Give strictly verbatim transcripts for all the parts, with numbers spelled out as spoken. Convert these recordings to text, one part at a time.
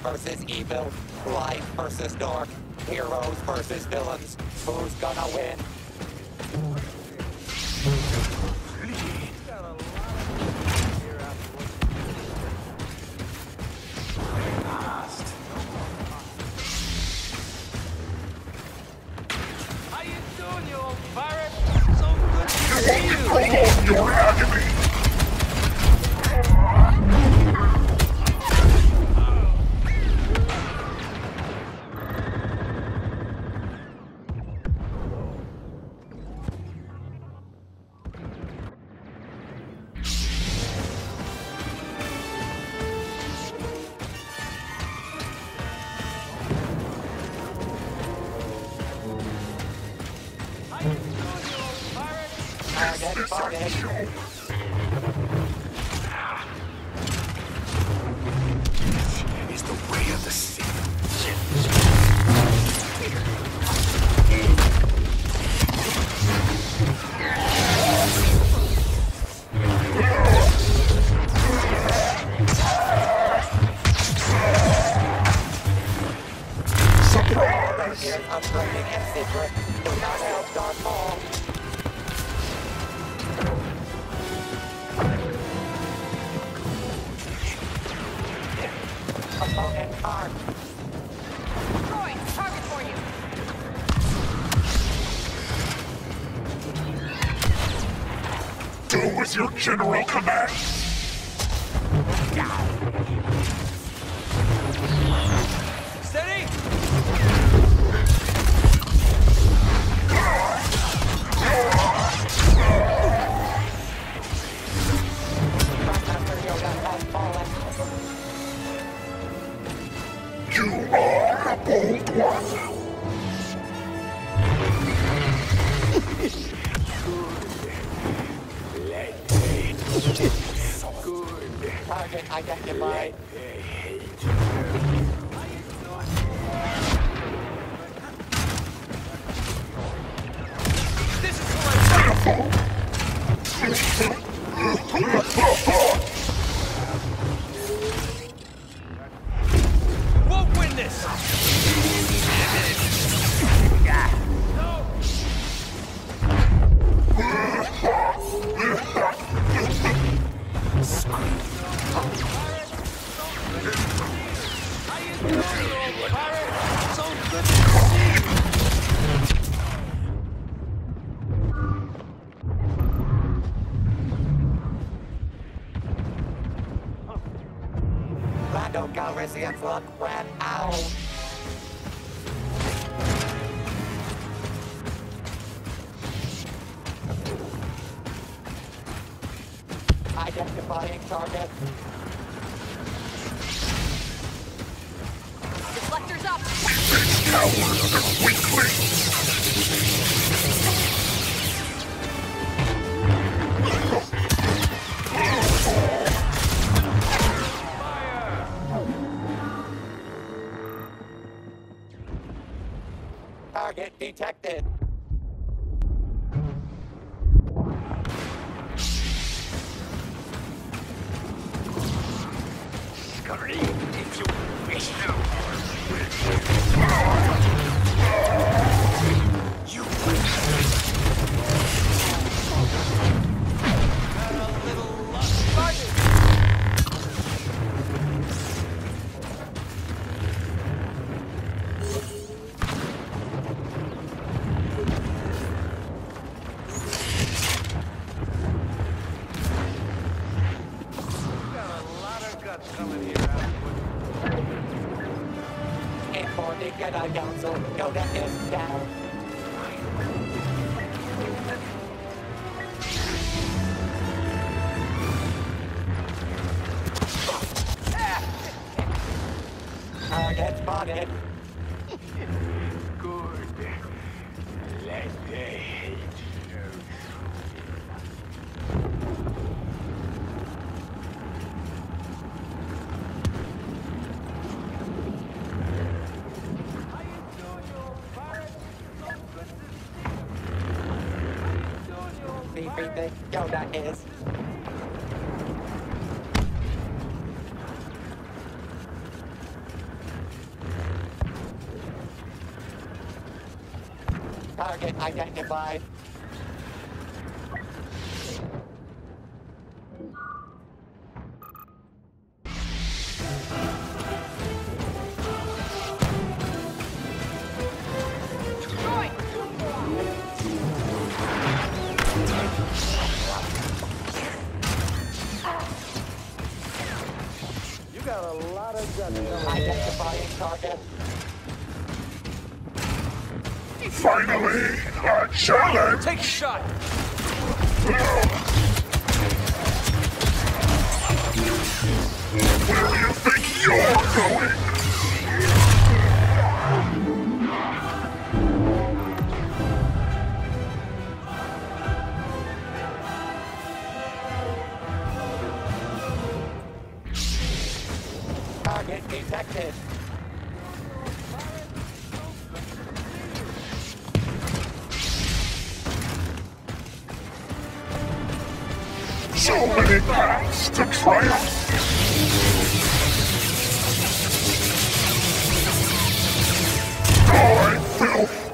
versus evil, light versus dark, heroes versus villains. Who's gonna win? How you doing, you old pirate? So good to see you. Prolong your agony! How you doing, you old pirate? Target spotted. Is the way of the sea. Surprise! Here's upgrading in secret. Do not help Darth Maul. Opponent card. Troy, target for you. Do as your general commands! Steady! Grandmaster Yoda has fallen. You are a bold one! Target identified. This is who I won't win this! No! How you doing, you old pirate? So good to see you! Lando Calrissian's luck ran out. Identifying target. Deflector's up. Cowards and weaklings! Target detected. Scurry, if you wish to. You Had a little luck. Target! Got a lot of guts coming here, Atwood. Inform the Jedi Council. Yoda is down. Target spotted. good. Let the hate show. How you doing, you old pirate? So good to How you doing, you old See if pirate? think Yoda is. Target identified. Destroyed! You got a lot of guts coming in. Identifying target. Finally, a challenge! Take shot! Where do you think you're going? Target detected. So many paths to triumph! Die, filth!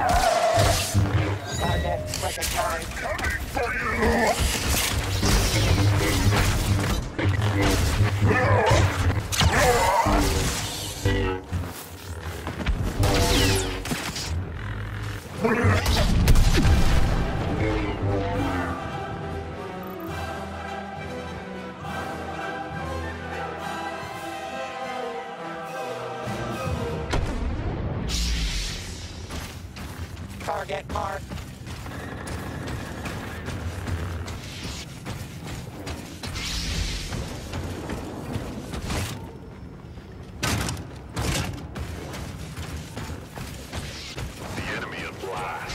Target recognized. Coming for you! Target marked. The enemy at last.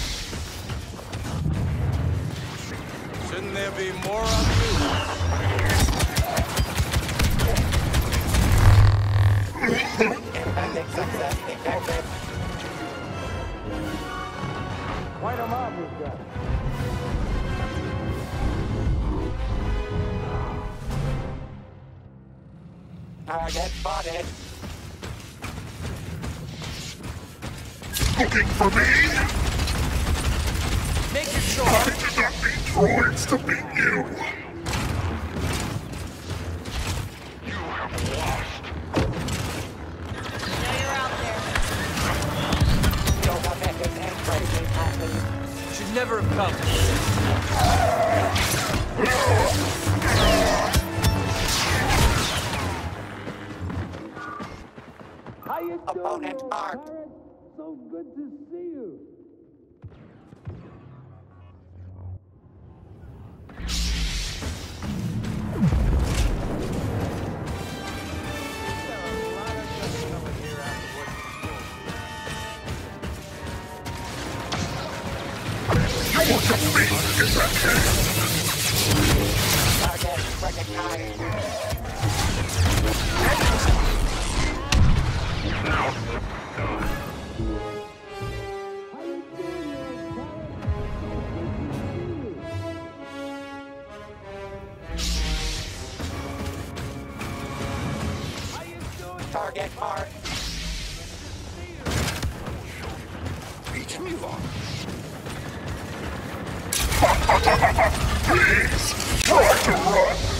Shouldn't there be more of you? Impending success detected. Quite a mob you've got. Target spotted. Looking for me? Make your choice. I did not need droids to beat you! You have lost. Now you're out there. Yoga methods and crazy passes. Should never have come. How you doing, Opponent old marked. pirate? So good to see you. You want to feast in that case? Target recognized. Target marked. Reach me on. Please, try to run!